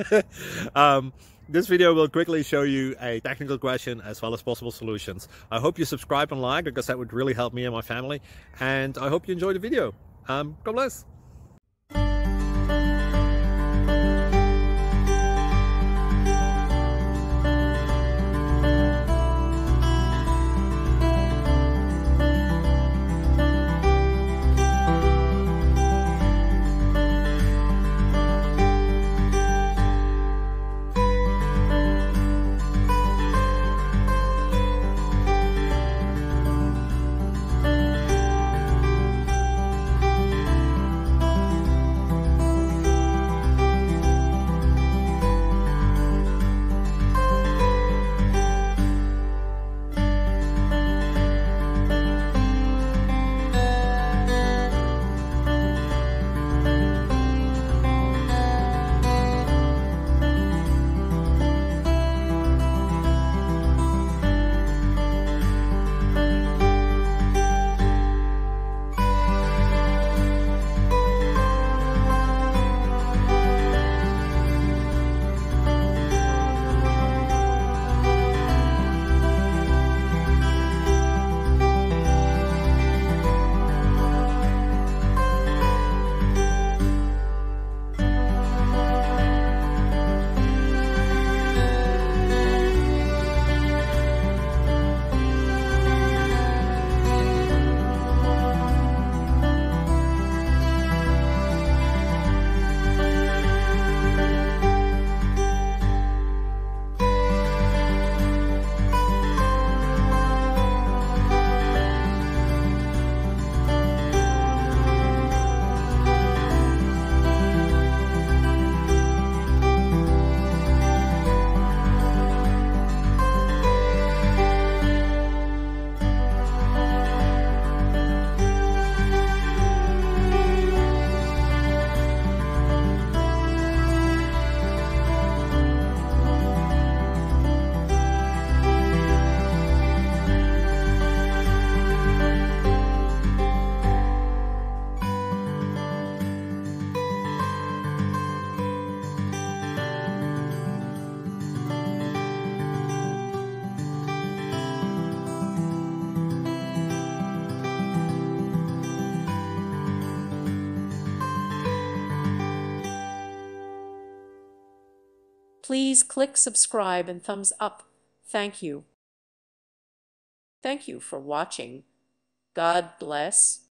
um, this video will quickly show you a technical question as well as possible solutions. I hope you subscribe and like, because that would really help me and my family. And I hope you enjoy the video. God bless. Please click subscribe and thumbs up. Thank you. Thank you for watching. God bless.